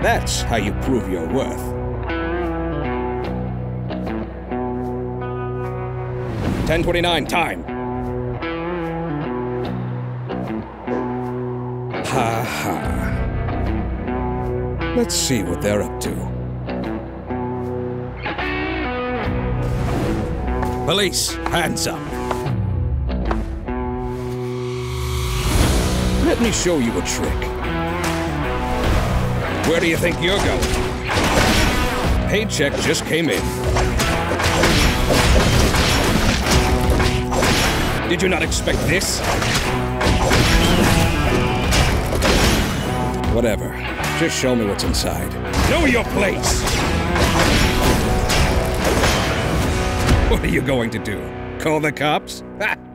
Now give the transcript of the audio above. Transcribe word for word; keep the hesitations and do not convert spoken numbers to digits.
That's how you prove your worth. ten twenty-nine, time. Ha ha. Let's see what they're up to. Police, hands up. Let me show you a trick. Where do you think you're going? Paycheck just came in. Did you not expect this? Whatever. Just show me what's inside. Know your place! What are you going to do? Call the cops? Ha!